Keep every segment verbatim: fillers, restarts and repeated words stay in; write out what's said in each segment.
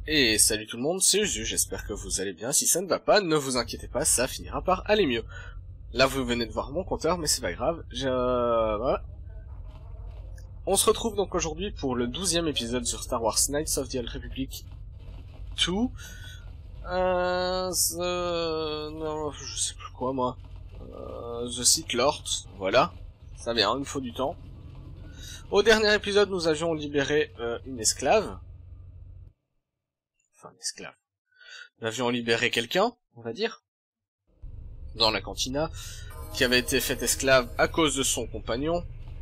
Et salut tout le monde, c'est Usu, j'espère que vous allez bien. Si ça ne va pas, ne vous inquiétez pas, ça finira par aller mieux. Là vous venez de voir mon compteur, mais c'est pas grave, je... voilà. On se retrouve donc aujourd'hui pour le douzième épisode sur Star Wars Knights of the Old Republic deux. Euh... The... Non, je sais plus quoi moi. Euh... The Sith Lord, voilà. Ça vient, il me faut du temps. Au dernier épisode, nous avions libéré euh, une esclave. Enfin, une esclave. Nous avions libéré quelqu'un, on va dire, dans la cantina, qui avait été fait esclave à cause de son compagnon.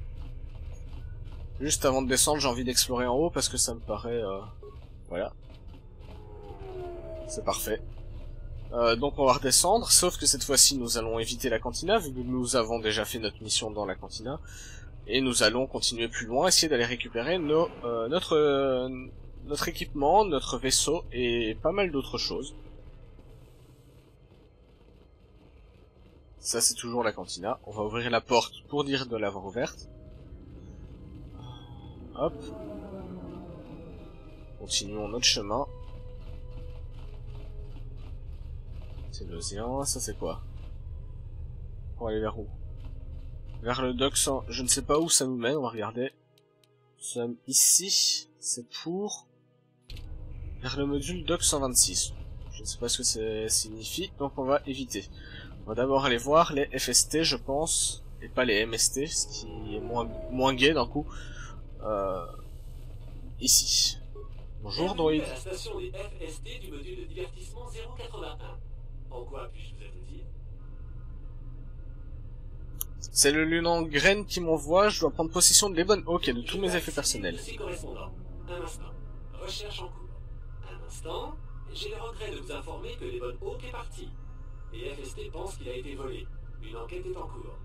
Juste avant de descendre, j'ai envie d'explorer en haut parce que ça me paraît... Euh... Voilà. C'est parfait. Euh, donc on va redescendre, sauf que cette fois-ci nous allons éviter la cantina, vu que nous avons déjà fait notre mission dans la cantina. Et nous allons continuer plus loin, essayer d'aller récupérer nos, euh, notre, euh, notre équipement, notre vaisseau et pas mal d'autres choses. Ça c'est toujours la cantina. On va ouvrir la porte pour dire de l'avoir ouverte. Hop. Continuons notre chemin. C'est l'océan, ça c'est quoi? On va aller vers où? Vers le dock cent... Je ne sais pas où ça nous mène, on va regarder. Nous sommes ici, c'est pour... Vers le module dock cent vingt-six. Je ne sais pas ce que ça signifie, donc on va éviter. On va d'abord aller voir les F S T, je pense, et pas les M S T, ce qui est moins, moins gai d'un coup. Euh... Ici. Bonjour, droïde. À la station des F S T du module de divertissement zéro quatre-vingt-un. En quoi puis-je vous aider? C'est le lieutenant Graine qui m'envoie, je dois prendre possession de l'Ebon Hawk et de tous mes effets personnels. Un instant. Recherche en cours. Un instant. J'ai le regret de vous informer que l'Ebon Hawk est parti. Les F S T pensent qu'il a été volé. Une enquête est en cours.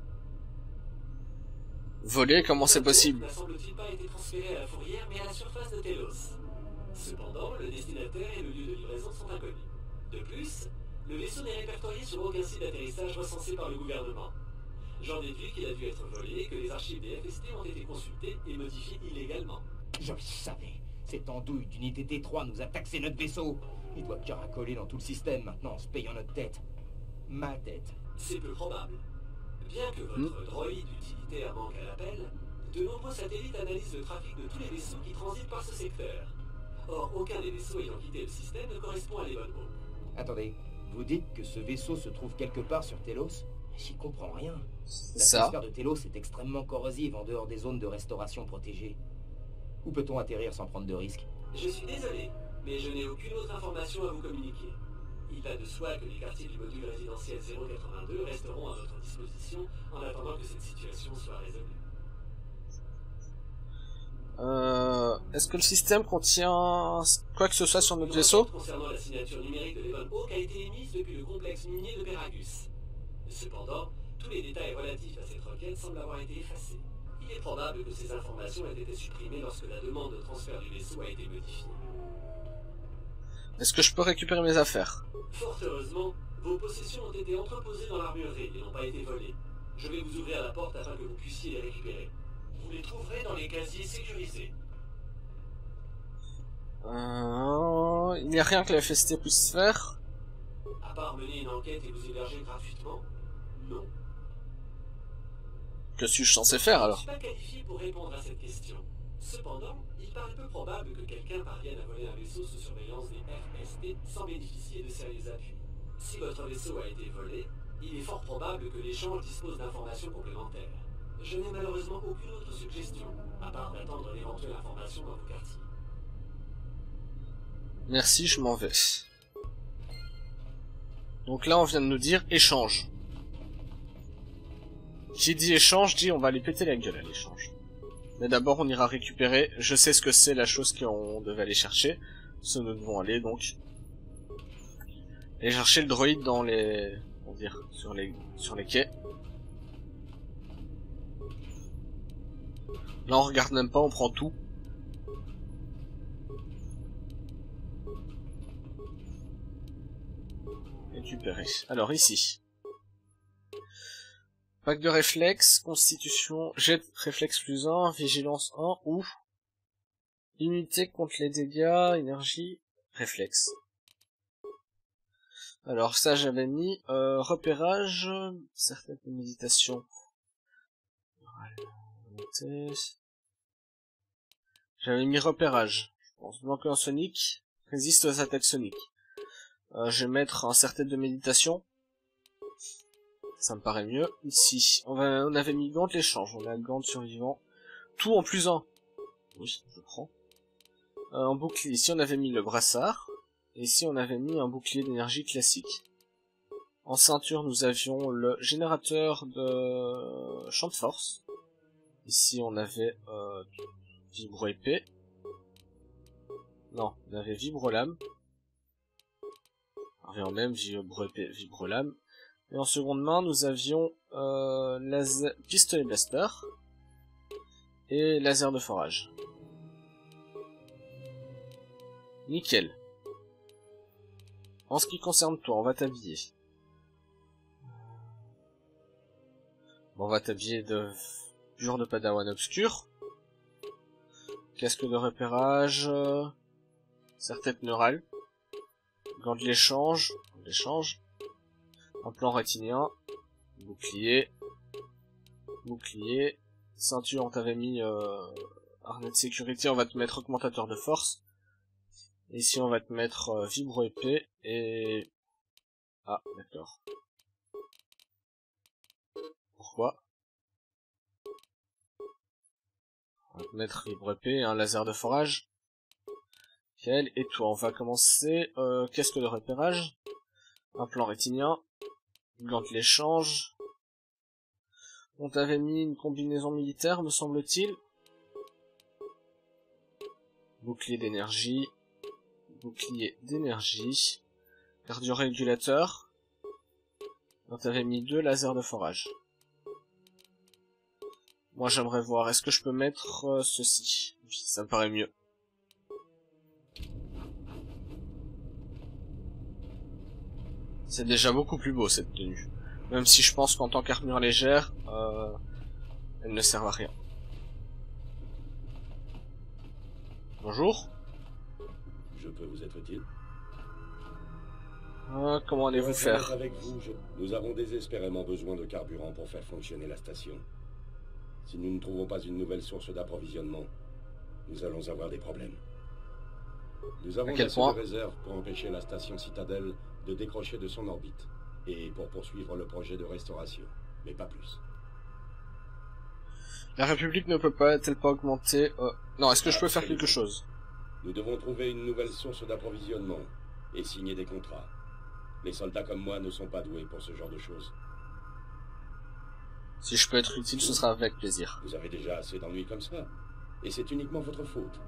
Volé, comment c'est possible? n'a semble-t-il pas été transféré à la fourrière, mais à la surface de Telos. Cependant, le destinataire et le lieu de livraison sont inconnus. De plus, le vaisseau n'est répertorié sur aucun site d'atterrissage recensé par le gouvernement. J'en déduis qu'il a dû être volé et que les archives des F S T ont été consultées et modifiées illégalement. Je le savais. Cette andouille d'unité T trois nous a taxé notre vaisseau. Il doit caracoler dans tout le système maintenant en se payant notre tête. Ma tête. C'est peu probable. Bien que votre mmh. droïde utilitaire manque à l'appel, de nombreux satellites analysent le trafic de tous les vaisseaux qui transitent par ce secteur. Or, aucun des vaisseaux ayant quitté le système ne correspond à l'Ebon Hawk. Attendez, vous dites que ce vaisseau se trouve quelque part sur Telos? J'y comprends rien. L'atmosphère de Telos est extrêmement corrosive en dehors des zones de restauration protégées. Où peut-on atterrir sans prendre de risques? Je suis désolé, mais je n'ai aucune autre information à vous communiquer. Il va de soi que les quartiers du module résidentiel zéro quatre-vingt-deux resteront à votre disposition en attendant que cette situation soit résolue. Euh... Est-ce que le système contient quoi que ce soit sur notre vaisseau? Concernant la signature numérique de l'Ebon Hawk a été émise depuis le complexe minier de Peragus. Cependant, tous les détails relatifs à cette requête semblent avoir été effacés. Il est probable que ces informations aient été supprimées lorsque la demande de transfert du vaisseau a été modifiée. Est-ce que je peux récupérer mes affaires? Fort heureusement, vos possessions ont été entreposées dans l'armurerie et n'ont pas été volées. Je vais vous ouvrir la porte afin que vous puissiez les récupérer. Vous les trouverez dans les casiers sécurisés. Euh... Il n'y a rien que la F S T puisse faire? À part mener une enquête et vous héberger gratuitement, non. Que suis-je censé faire alors? Je ne suis pas qualifié pour répondre à cette question. Cependant, il paraît peu probable que quelqu'un parvienne à voler un vaisseau sous surveillance des F S T sans bénéficier de sérieux appuis. Si votre vaisseau a été volé, il est fort probable que l'échange dispose d'informations complémentaires. Je n'ai malheureusement aucune autre suggestion, à part d'attendre l'éventuelle information dans vos quartiers. Merci, je m'en vais. Donc là, on vient de nous dire échange. Qui dit échange, dit on va aller péter la gueule à l'échange. Mais d'abord, on ira récupérer, je sais ce que c'est la chose qu'on devait aller chercher. Ce nous devons aller, donc. Et chercher le droïde dans les... on va dire, sur les, sur les quais. Là, on regarde même pas, on prend tout. Récupérer. Alors, ici. Pack de réflexe, constitution, jet réflexe plus un, vigilance un, ou immunité contre les dégâts, énergie, réflexe. Alors ça j'avais mis euh, repérage, certaines méditations. J'avais mis repérage. Je pense blanc en sonique résiste aux attaques soniques. Euh, je vais mettre un serre-tête de méditation. Ça me paraît mieux. Ici, on, va, on avait mis gant de l'échange. On a gant de survivant. Tout en plus un. Oui, je prends. Euh, en bouclier, ici on avait mis le brassard. Et ici on avait mis un bouclier d'énergie classique. En ceinture, nous avions le générateur de champ de force. Ici on avait euh, vibro épée. Non, on avait vibro lame. En même vibro épée, vibro lame. Et en seconde main, nous avions euh, laser, pistolet blaster et laser de forage. Nickel. En ce qui concerne toi, on va t'habiller. Bon, on va t'habiller de pur de padawan obscur. Casque de repérage. Euh, serre-tête neurale. Gant de l'échange. L'échange. Un plan rétinien, bouclier, bouclier, ceinture, on t'avait mis euh, harnais de sécurité, on va te mettre augmentateur de force, et ici on va te mettre euh, vibro épée, et... Ah, d'accord. Pourquoi? On va te mettre vibro épée et un laser de forage. Quel? Et toi, on va commencer, euh, casque de repérage, un plan rétinien, gant de l'échange. On t'avait mis une combinaison militaire, me semble-t-il. Bouclier d'énergie. Bouclier d'énergie. Cardio-régulateur. On t'avait mis deux lasers de forage. Moi j'aimerais voir, est-ce que je peux mettre euh, ceci? Oui, ça me paraît mieux. C'est déjà beaucoup plus beau cette tenue. Même si je pense qu'en tant qu'armure légère, euh, elle ne sert à rien. Bonjour. Je peux vous être utile? euh, Comment allez-vous faire? Avec vous, je... Nous avons désespérément besoin de carburant pour faire fonctionner la station. Si nous ne trouvons pas une nouvelle source d'approvisionnement, nous allons avoir des problèmes. Nous avons assez de réserves pour empêcher la station Citadelle de décrocher de son orbite, et pour poursuivre le projet de restauration, mais pas plus. La République ne peut pas, elle pas augmenter... Euh... Non, est-ce que je peux faire quelque chose? Nous devons trouver une nouvelle source d'approvisionnement, et signer des contrats. Les soldats comme moi ne sont pas doués pour ce genre de choses. Si je peux être utile, ce sera avec plaisir. Vous avez déjà assez d'ennuis comme ça, et c'est uniquement votre faute.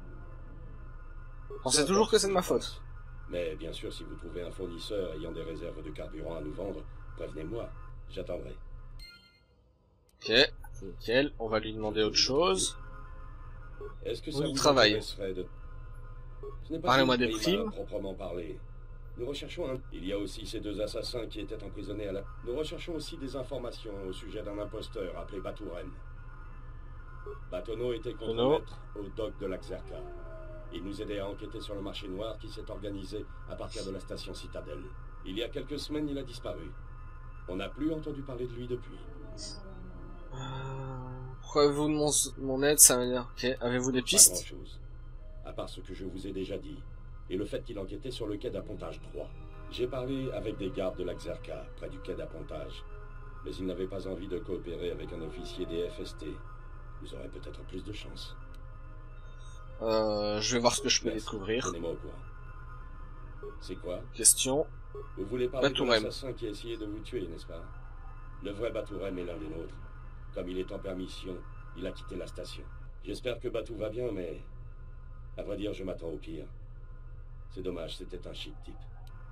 Pensez toujours que c'est de ma faute. Mais bien sûr, si vous trouvez un fournisseur ayant des réserves de carburant à nous vendre, prévenez-moi, j'attendrai. Ok, nickel, on va lui demander autre chose. Est-ce que ça vous travaille de... Parlez-moi des primes. Proprement parlé. Nous recherchons un... Il y a aussi ces deux assassins qui étaient emprisonnés à la... Nous recherchons aussi des informations au sujet d'un imposteur appelé Batouren. Batono était contre-maître au dock de l'Axerka. Il nous aidait à enquêter sur le marché noir qui s'est organisé à partir de la station Citadelle. Il y a quelques semaines, il a disparu. On n'a plus entendu parler de lui depuis. Euh... Pourquoi avez-vous de mon, mon aide, ça veut dire... Ok, avez-vous des pistes? Pas grand-chose. À part ce que je vous ai déjà dit. Et le fait qu'il enquêtait sur le quai d'appontage trois. J'ai parlé avec des gardes de l'Axerka, près du quai d'appontage. Mais ils n'avaient pas envie de coopérer avec un officier des F S T. Vous aurez peut-être plus de chance. Euh, je vais voir ce que je peux Merci. Découvrir. Tenez-moi au courant. C'est quoi? Question. Vous voulez parler Batouren. de l'assassin qui a essayé de vous tuer, n'est-ce pas? Le vrai Batouren est l'un des nôtres. Comme il est en permission, il a quitté la station. J'espère que Batou va bien, mais... À vrai dire, je m'attends au pire. C'est dommage, c'était un chic type.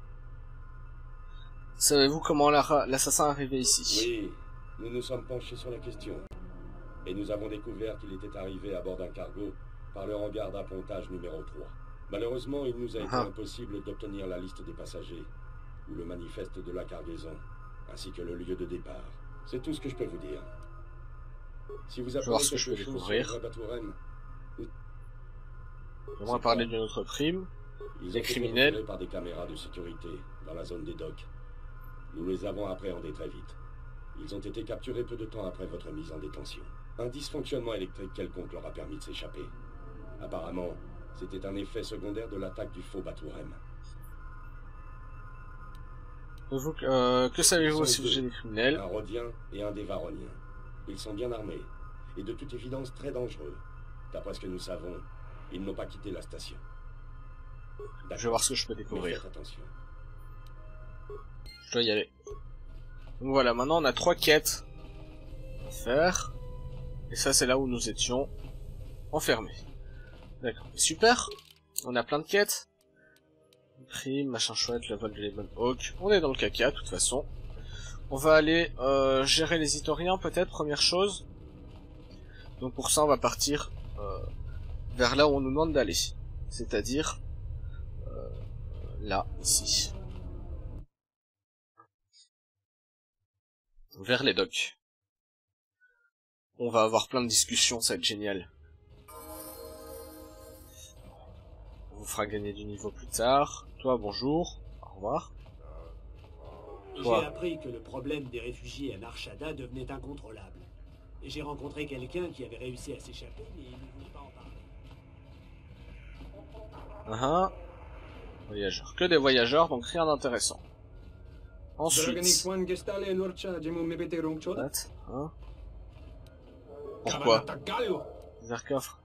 Savez-vous comment l'assassin est arrivé ici? Oui, nous nous sommes penchés sur la question. Et nous avons découvert qu'il était arrivé à bord d'un cargo par le hangar d'appontage numéro trois. Malheureusement, il nous a été Ah. impossible d'obtenir la liste des passagers, ou le manifeste de la cargaison, ainsi que le lieu de départ. C'est tout ce que je peux vous dire. Si vous Je vais apprenez voir ce que je quelque peux chose découvrir. sur le vrai Batouren, J'aimerais parler d'une autre prime. Ils les ont criminels. été repérés par des caméras de sécurité dans la zone des docks. Nous les avons appréhendés très vite. Ils ont été capturés peu de temps après votre mise en détention. Un dysfonctionnement électrique quelconque leur a permis de s'échapper. Apparemment, c'était un effet secondaire de l'attaque du faux Baturem. Vous, euh, que savez-vous au sujet des criminels? Un Rhodien et un des Varoniens. Ils sont bien armés, et de toute évidence très dangereux. D'après ce que nous savons, ils n'ont pas quitté la station. Je vais voir ce que je peux découvrir. Faites attention. Je dois y aller. Donc voilà, maintenant on a trois quêtes à faire. Et ça c'est là où nous étions enfermés. D'accord, super. On a plein de quêtes. Crime, machin chouette, le vol de Lemon Hawk. On est dans le caca, de toute façon. On va aller euh, gérer les Itoriens, peut-être, première chose. Donc pour ça, on va partir euh, vers là où on nous demande d'aller. C'est-à-dire euh, là, ici. Vers les docks. On va avoir plein de discussions, ça va être génial. On vous fera gagner du niveau plus tard. Toi, bonjour. Au revoir. J'ai appris que le problème des réfugiés à Narshada devenait incontrôlable. Et j'ai rencontré quelqu'un qui avait réussi à s'échapper, mais il ne voulait pas en parler. Uh -huh. Voyageurs. Que des voyageurs, donc rien d'intéressant. Ensuite... What? Hein? Pourquoi? Zerka.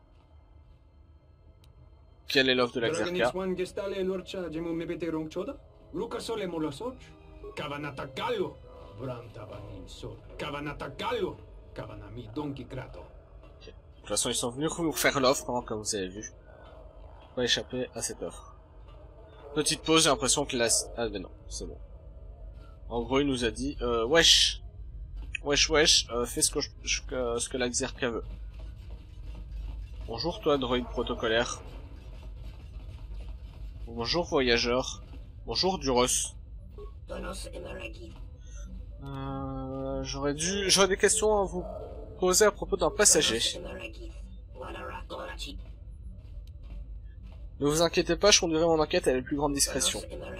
Quelle est l'offre de la Xerka? Okay. De toute façon, ils sont venus vous faire l'offre, hein, comme vous avez vu. Pas échapper à cette offre. Petite pause, j'ai l'impression que la... Ah ben non, c'est bon. En gros, il nous a dit, euh, wesh, wesh, wesh, euh, fais ce que, je, je, ce que la Xerka veut. Bonjour toi, droïde protocolaire. Bonjour voyageur. Bonjour Duros. Euh, j'aurais dû, j'aurais des questions à vous poser à propos d'un passager. Ne vous inquiétez pas, je conduirai mon enquête à la plus grande discrétion.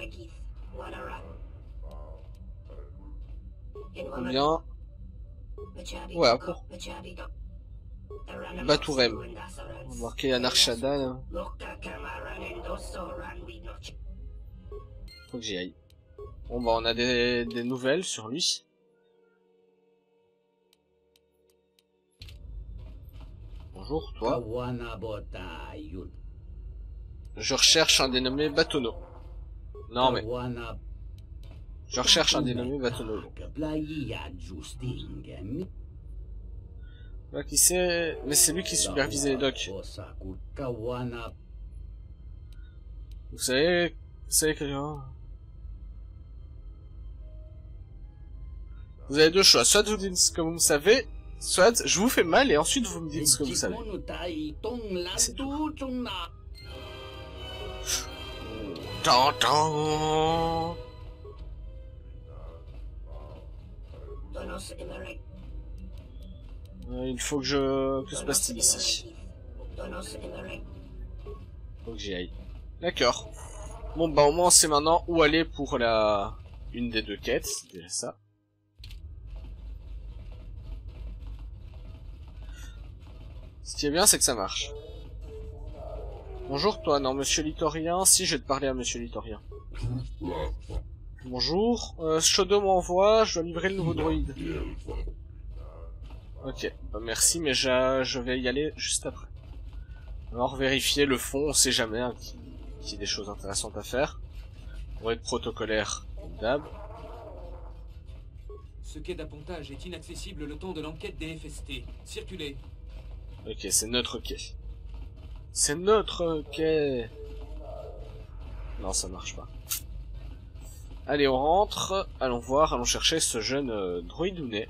Combien? Ouais, pour... Baturem. On va marquer à Narshada, là. Faut que j'y aille. Bon bah on a des, des nouvelles sur lui. Bonjour toi. Je recherche un dénommé Batono. Non mais... Je recherche un dénommé Batono. Là, qui c'est? Mais c'est lui qui supervisait les docks. Vous savez... Vous savez que... Vous avez deux choix. Soit vous dites ce que vous savez, soit je vous fais mal et ensuite vous me dites ce que vous savez. C'est tout. Tantan. Euh, il faut que je... Que se passe-t-il ici? Faut que j'y aille. D'accord. Bon bah au moins on sait maintenant où aller pour la... Une des deux quêtes, c'est déjà ça. Ce qui est bien, c'est que ça marche. Bonjour toi, non, monsieur Litorien. Si, je vais te parler à monsieur Litorien. Bonjour, euh, Shodo m'envoie, je dois livrer le nouveau droïde. Ok, bah merci, mais je, je vais y aller juste après. Alors, vérifier le fond, on sait jamais, hein, qu'il y, y a des choses intéressantes à faire. Pour être protocolaire, d'hab. Ce quai d'appontage est inaccessible le temps de l'enquête des F S T. Circulez. Ok, c'est notre quai. C'est notre quai. Non, ça marche pas. Allez, on rentre. Allons voir, allons chercher ce jeune euh, droïdounet.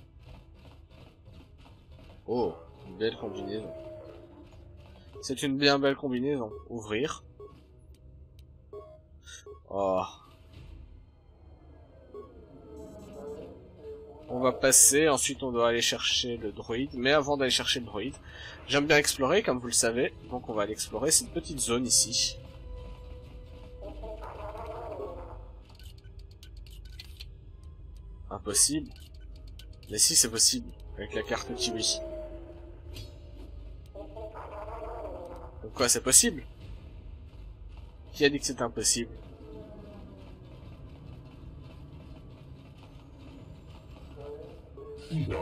Oh, une belle combinaison. C'est une bien belle combinaison. Ouvrir. Oh. On va passer, ensuite on doit aller chercher le droïde. Mais avant d'aller chercher le droïde, j'aime bien explorer, comme vous le savez. Donc on va aller explorer cette petite zone ici. Impossible. Mais si, c'est possible. Avec la carte Kiwi. Donc quoi, c'est possible? Qui a dit que c'était impossible? Il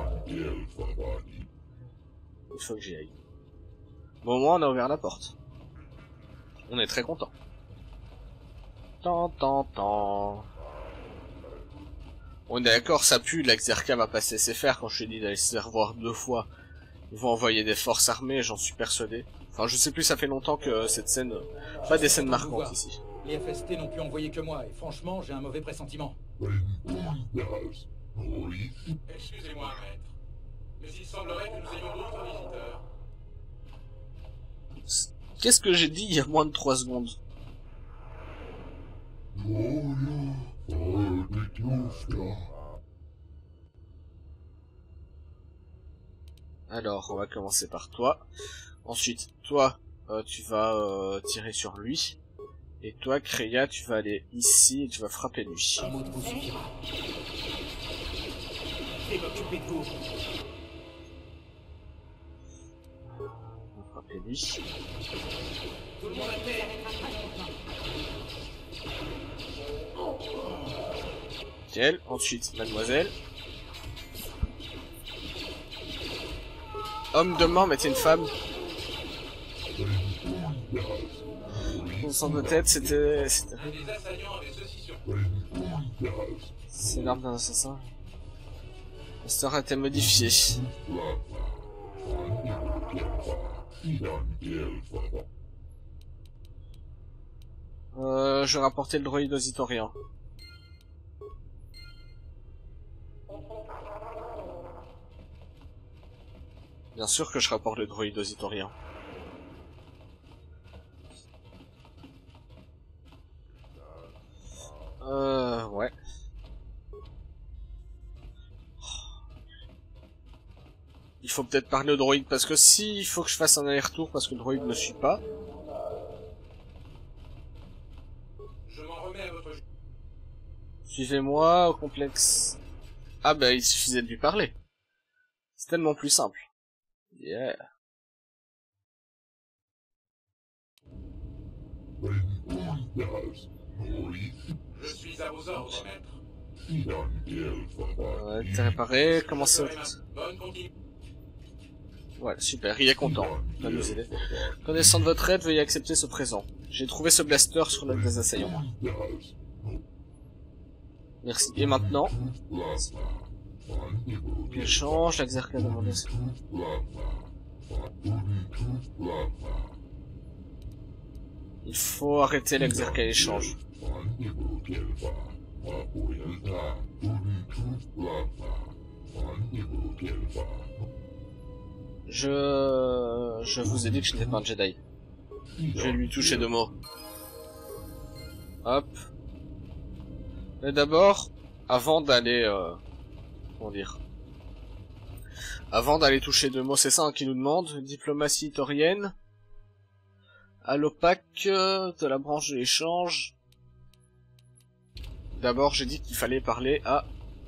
faut que j'y aille. Bon, au moins, on a ouvert la porte. On est très content. Tant, tant, tant. On est d'accord, ça pue, la Xerka va pas se laisser faire quand je t'ai dit d'aller se revoir deux fois. Ils vont envoyer des forces armées, j'en suis persuadé. Enfin, je sais plus, ça fait longtemps que cette scène... Pas des scènes marquantes ici. Les F S T n'ont pu envoyer que moi, et franchement, j'ai un mauvais pressentiment. Excusez-moi, maître. Mais il semblerait que nous ayons d'autres visiteurs. Qu'est-ce que j'ai dit il y a moins de trois secondes? Alors, on va commencer par toi. Ensuite, toi, euh, tu vas euh, tirer sur lui. Et toi, Kreia, tu vas aller ici et tu vas frapper lui. Un mot de vous suffira. Je vais m'occuper de vous. On va frapper lui. Tout le monde à terre. Nickel. Ensuite, mademoiselle. Homme de main, mais t'es une femme. Mon sang de tête, c'était... C'est l'arme d'un assassin. L'histoire a été modifiée. Euh, je vais rapporter le droïde ositorien. Bien sûr que je rapporte le droïde ositorien. Euh, ouais. Il faut peut-être parler au droïde, parce que si il faut que je fasse un aller-retour parce que le droïde ne suit pas. Je m'en remets à votre... Suivez-moi au complexe. Ah bah il suffisait de lui parler. C'est tellement plus simple. Yeah. Je suis à vos ordres, maître. Ouais, t'es réparé, commencez. Bonne continuité. Voilà, super, il est content. Va nous aider. Connaissant de votre aide, veuillez accepter ce présent. J'ai trouvé ce blaster sur l'un des assaillants. Merci. Et maintenant, échange, la Xerka a demandé. Il faut arrêter la Xerka échange. Je... Je vous ai dit que je n'étais pas un Jedi. Je vais lui toucher deux mots. Hop. Mais d'abord, avant d'aller... Euh... Comment dire? Avant d'aller toucher deux mots, c'est ça hein, qui nous demande. Diplomatie taurienne. À l'opaque de la branche de l'échange. D'abord, j'ai dit qu'il fallait parler à...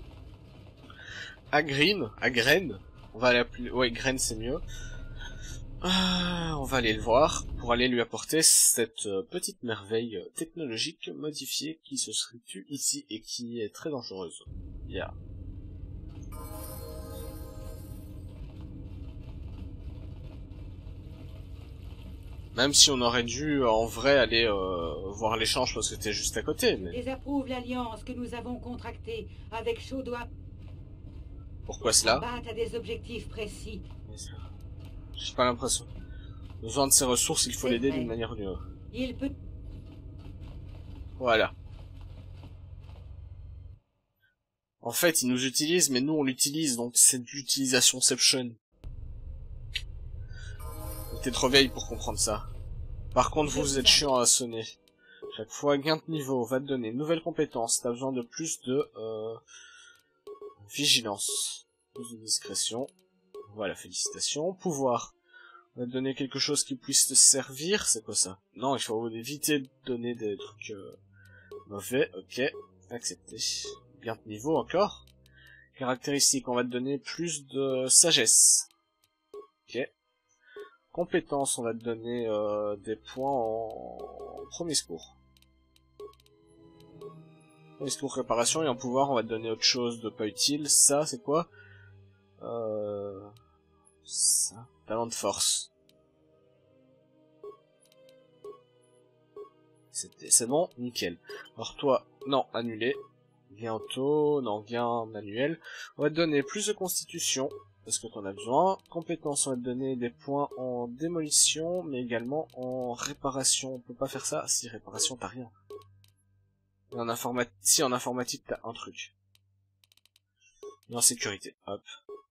À Green, à Gren. On va l'appeler... Ouais, Gren, c'est mieux. Euh, on va aller le voir pour aller lui apporter cette euh, petite merveille technologique modifiée qui se situe ici et qui est très dangereuse. Yeah. Même si on aurait dû en vrai aller euh, voir l'échange parce que c'était juste à côté. Mais... Désapprouve l'alliance que nous avons contractée avec Shodoa. Pourquoi cela? Combattre à des objectifs précis. J'ai pas l'impression. Besoin de ses ressources, il faut l'aider d'une manière ou d'une autre. Il peut... Voilà. En fait, il nous utilise, mais nous on l'utilise, donc c'est de l'utilisation-ception. T'es trop vieille pour comprendre ça. Par contre, vous, vous êtes chiant à sonner. Chaque fois, gain de niveau va te donner une nouvelle compétence. T'as besoin de plus de... Euh, vigilance. Plus de discrétion. Voilà, félicitations. Pouvoir. On va te donner quelque chose qui puisse te servir. C'est quoi ça? Non, il faut éviter de donner des trucs euh, mauvais. Ok, accepté. Gain de niveau encore. Caractéristiques, on va te donner plus de sagesse. Ok. Compétences, on va te donner euh, des points en... en premier secours. Premier secours, réparation, et en pouvoir, on va te donner autre chose de pas utile. Ça, c'est quoi? euh... Ça. Talent de force. C'est bon, nickel. Alors toi, non, annulé. Bientôt, non, gain manuel. On va te donner plus de constitution, parce que t'en as besoin. Compétences, on va te donner des points en démolition, mais également en réparation. On peut pas faire ça. Si, réparation, t'as rien. Et en informatique, si, en informatique, t'as un truc. Et en sécurité, hop.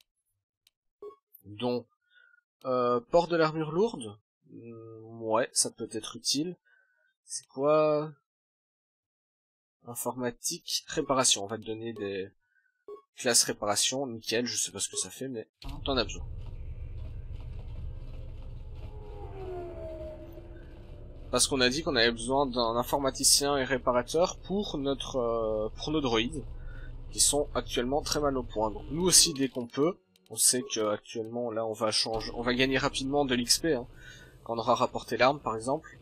Donc, euh, port de l'armure lourde. Mmh, ouais, ça peut être utile. C'est quoi? Informatique, réparation. On va te donner des classes réparation, nickel, je sais pas ce que ça fait, mais t'en as besoin. Parce qu'on a dit qu'on avait besoin d'un informaticien et réparateur pour notre euh, pour nos droïdes, qui sont actuellement très mal au point. Donc nous aussi, dès qu'on peut, on sait que actuellement là on va changer, on va gagner rapidement de l'X P, hein, quand on aura rapporté l'arme par exemple.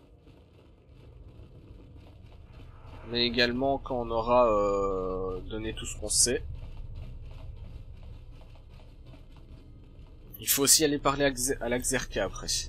Mais également quand on aura euh, donné tout ce qu'on sait. Il faut aussi aller parler à, Xe à la Xerka après. Je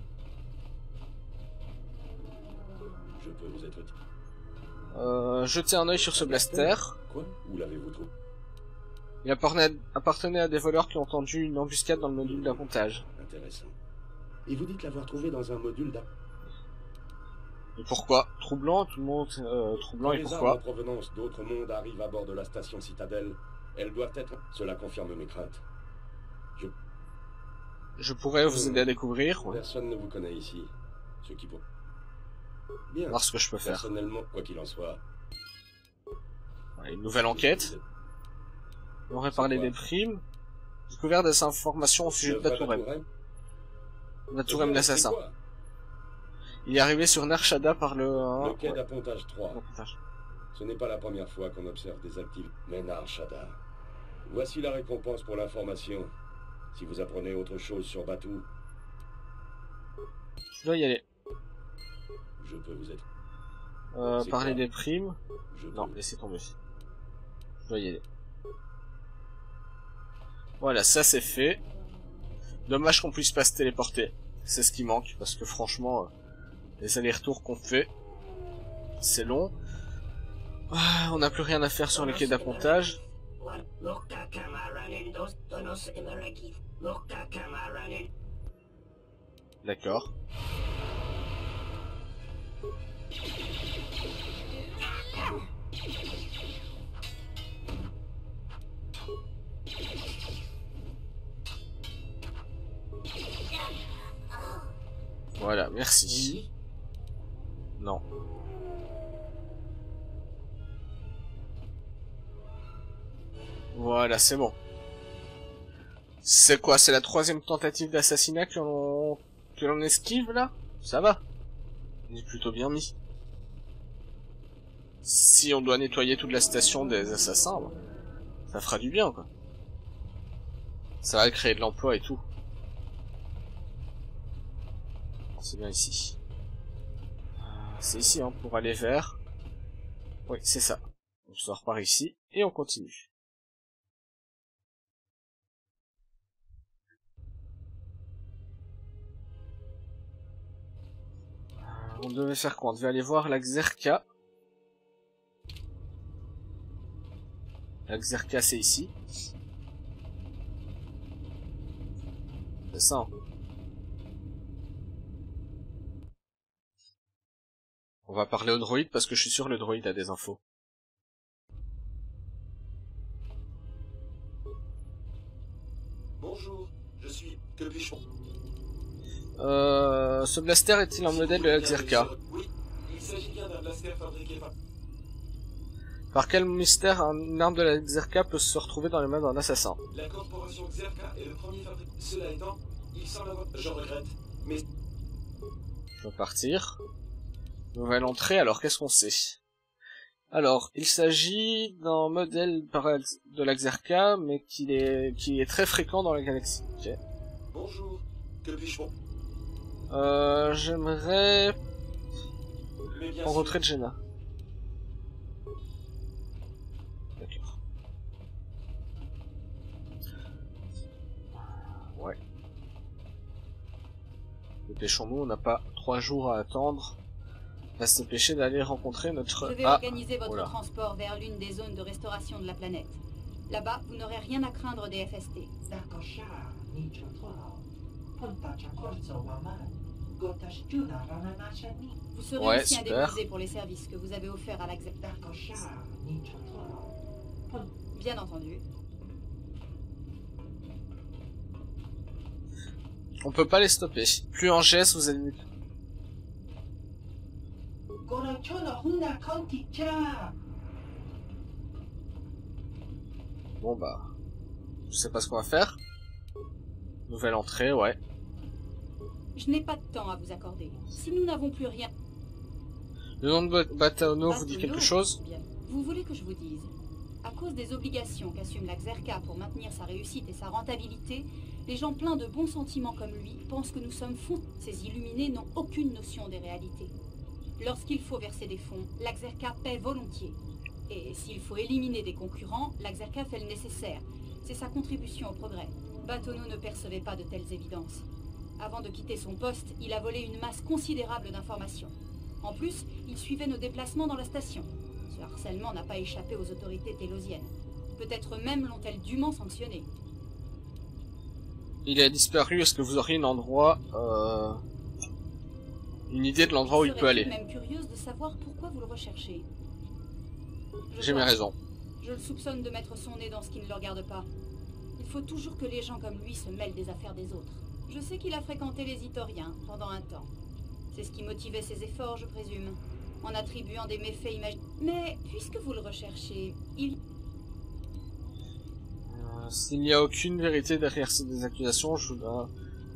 peux vous être utile. Euh, jetez un œil sur ce blaster. Quoi? Où l'avez-vous trouvé? Il appartenait à, appartenait à des voleurs qui ont tendu une embuscade dans le module d'appontage. Intéressant. Et vous dites l'avoir trouvé dans un module d'app... Et pourquoi? Troublant, tout le monde, euh, troublant, Quand et les pourquoi? armes en provenance d'autres mondes arrivent à bord de la station Citadelle, elles doivent être... Cela confirme mes craintes. Je... Je pourrais vous aider à découvrir, ouais. Personne ne vous connaît ici. Ce qui peut... Bien. Voir ce que je peux faire. Personnellement, quoi qu'il en soit... Ouais, une nouvelle enquête. On aurait parlé des primes. Découvert des informations au sujet de Baturem. Baturem l'assassin. Il est arrivé sur Nar Shaddaa par le... Hein, le quai ouais. d'appontage trois. Appontage. Ce n'est pas la première fois qu'on observe des actifs. Mais Nar Shaddaa. Voici la récompense pour l'information. Si vous apprenez autre chose sur Batuu, Je dois y aller. je peux vous être... Euh, C'est parler quoi? des primes. Je Non, peux. laissez tomber. Je dois y aller. Voilà, ça c'est fait. Dommage qu'on puisse pas se téléporter. C'est ce qui manque, parce que franchement, euh, les allers-retours qu'on fait, c'est long. Ah, on n'a plus rien à faire sur les quais d'appontage. D'accord. Voilà, merci. Non. Voilà, c'est bon. C'est quoi? C'est la troisième tentative d'assassinat que l'on que l'on esquive, là? Ça va. On est plutôt bien mis. Si on doit nettoyer toute la station des assassins, bah, ça fera du bien, quoi. Ça va créer de l'emploi et tout. C'est bien ici. C'est ici, hein, pour aller vers... Oui, c'est ça. On sort par ici, et on continue. On devait faire quoi? On devait aller voir la Xerka. La Xerka, c'est ici. C'est ça, hein. On va parler au droïde parce que je suis sûr le droïde a des infos. Bonjour, je suis... Que puis-je... Euh... Ce blaster est-il un modèle de la Xerka? Oui, il s'agit bien d'un blaster fabriqué par... Par quel mystère une arme de la Xerka peut se retrouver dans les mains d'un assassin? La corporation Xerka est le premier fabricant. Cela étant, il semble avoir... J'en regrette, mais... Je vais partir. Nouvelle entrée, alors qu'est-ce qu'on sait? Alors, il s'agit d'un modèle de l'Axerka, mais qui est, qui est très fréquent dans la galaxie. Okay. Bonjour, que puis-je pour... Euh, j'aimerais Mais bien rencontrer sûr. Jenna. D'accord. Ouais. Dépêchons-nous, on n'a pas trois jours à attendre. Va se dépêcher d'aller rencontrer notre... Je vais ah, organiser votre voilà. transport vers l'une des zones de restauration de la planète. Là-bas, vous n'aurez rien à craindre des F S T. Vous serez Ouais, aussi super. indemnisé pour les services que vous avez offerts à l'Axer. Bien entendu. On peut pas les stopper. Plus en geste, vous allez... Bon bah... Je sais pas ce qu'on va faire. Nouvelle entrée, ouais. Je n'ai pas de temps à vous accorder. Si nous n'avons plus rien... Le nom de Batono vous dit Batono, quelque chose? bien. Vous voulez que je vous dise? À cause des obligations qu'assume l'Axerka pour maintenir sa réussite et sa rentabilité, les gens pleins de bons sentiments comme lui pensent que nous sommes fous. Ces illuminés n'ont aucune notion des réalités. Lorsqu'il faut verser des fonds, l'Axerka paie volontiers. Et s'il faut éliminer des concurrents, l'Axerka fait le nécessaire. C'est sa contribution au progrès. Batono ne percevait pas de telles évidences. Avant de quitter son poste, il a volé une masse considérable d'informations. En plus, il suivait nos déplacements dans la station. Ce harcèlement n'a pas échappé aux autorités télosiennes. Peut-être même l'ont-elles dûment sanctionné. Il a disparu, est-ce que vous auriez un endroit... Euh... Une idée de l'endroit où il peut aller? Je serais même curieuse de savoir pourquoi vous le recherchez. Je J'ai mes vois. raisons. Je le soupçonne de mettre son nez dans ce qui ne le regarde pas. Il faut toujours que les gens comme lui se mêlent des affaires des autres. Je sais qu'il a fréquenté les Itoriens pendant un temps. C'est ce qui motivait ses efforts, je présume, en attribuant des méfaits imaginaires. Mais puisque vous le recherchez, il... Euh, S'il n'y a aucune vérité derrière ces accusations, je vous donne...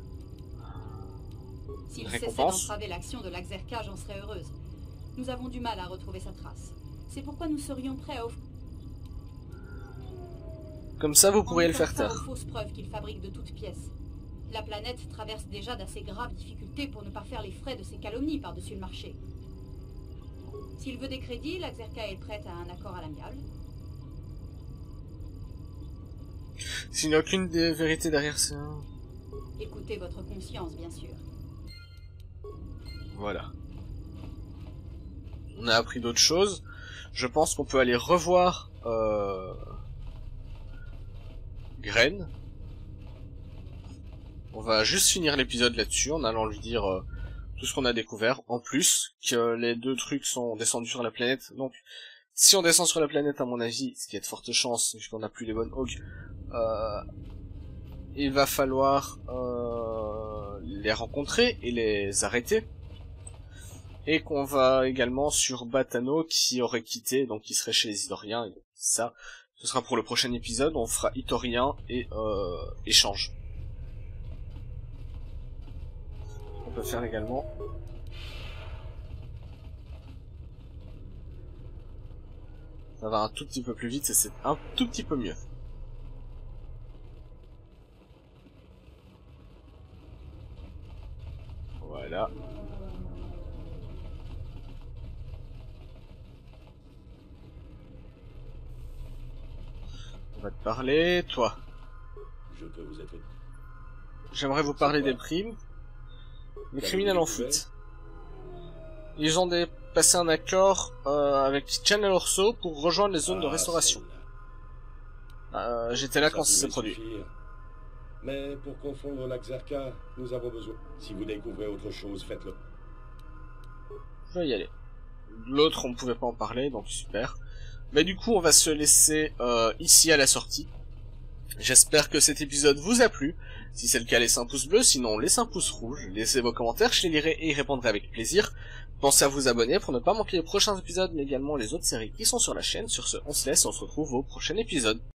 S'il Une cessait récompense. d'entraver l'action de l'Axerka, j'en serais heureuse. Nous avons du mal à retrouver sa trace. C'est pourquoi nous serions prêts à offrir... Comme ça, vous En pourriez le mettant faire fin aux taire. fausses preuves qu'il fabrique de toutes pièces. La planète traverse déjà d'assez graves difficultés pour ne pas faire les frais de ses calomnies par-dessus le marché. S'il veut des crédits, l'Axerka est prête à un accord à l'amiable. S'il n'y a aucune des vérités derrière ça... Écoutez votre conscience, bien sûr. Voilà. On a appris d'autres choses. Je pense qu'on peut aller revoir... Euh... Graine. On va juste finir l'épisode là-dessus en allant lui dire euh, tout ce qu'on a découvert. En plus, que les deux trucs sont descendus sur la planète. Donc, si on descend sur la planète, à mon avis, ce qui est de fortes chances, puisqu'on n'a plus les bonnes hogs, euh, il va falloir euh, les rencontrer et les arrêter. Et qu'on va également sur Batano qui aurait quitté, donc qui serait chez les Itoriens. Et ça, ce sera pour le prochain épisode. On fera Itorien et euh, échange. On peut faire également. Ça va un tout petit peu plus vite et c'est un tout petit peu mieux. Voilà. On va te parler, toi. Je peux vous être... J'aimerais vous parler des primes. Les criminels en fuite. Ils ont des... passé un accord euh, avec Channel Orso pour rejoindre les zones de Ah, restauration. celle-là. Euh, J'étais là Ça quand ça s'est pouvait produit. suffire. Mais pour confondre l'Axerka, nous avons besoin. Si vous découvrez autre chose, faites-le. Je vais y aller. L'autre, on ne pouvait pas en parler, donc super. Mais du coup, on va se laisser euh, ici à la sortie. J'espère que cet épisode vous a plu. Si c'est le cas, laissez un pouce bleu, sinon laissez un pouce rouge. Laissez vos commentaires, je les lirai et y répondrai avec plaisir. Pensez à vous abonner pour ne pas manquer les prochains épisodes, mais également les autres séries qui sont sur la chaîne. Sur ce, on se laisse, on se retrouve au prochain épisode.